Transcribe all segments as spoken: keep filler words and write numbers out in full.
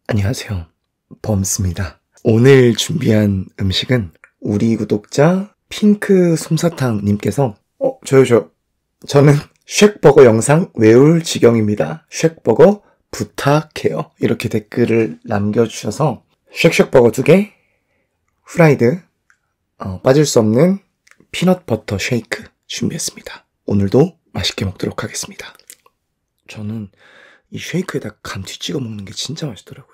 안녕하세요, 범스입니다. 오늘 준비한 음식은 우리 구독자 핑크 솜사탕 님께서 어? 저요 저 저는 쉑버거 영상 외울 지경입니다. 쉑버거 부탁해요. 이렇게 댓글을 남겨주셔서 쉑쉑버거 두 개, 후라이드, 어, 빠질 수 없는 피넛버터 쉐이크 준비했습니다. 오늘도 맛있게 먹도록 하겠습니다. 저는 이 쉐이크에다 감튀 찍어 먹는 게 진짜 맛있더라고요.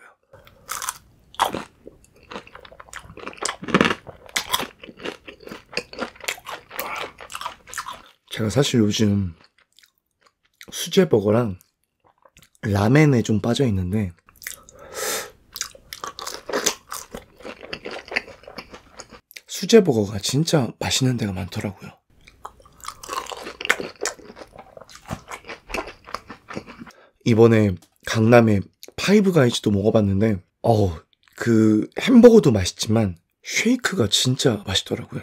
제가 사실 요즘 수제버거랑 라멘에 좀 빠져 있는데 수제버거가 진짜 맛있는 데가 많더라고요. 이번에 강남에 파이브가이즈도 먹어봤는데 어우, 그 햄버거도 맛있지만 쉐이크가 진짜 맛있더라고요.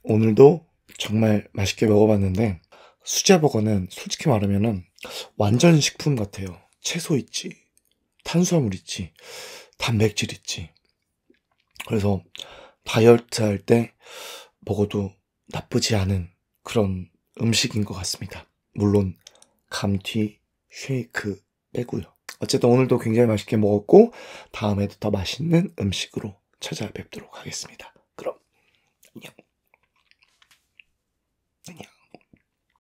오늘도 정말 맛있게 먹어봤는데 수제버거는 솔직히 말하면은 완전 식품 같아요. 채소 있지, 탄수화물 있지, 단백질 있지. 그래서 다이어트 할 때 먹어도 나쁘지 않은 그런 음식인 것 같습니다. 물론 감튀, 쉐이크 빼고요. 어쨌든 오늘도 굉장히 맛있게 먹었고 다음에도 더 맛있는 음식으로 찾아뵙도록 하겠습니다. 그럼 안녕.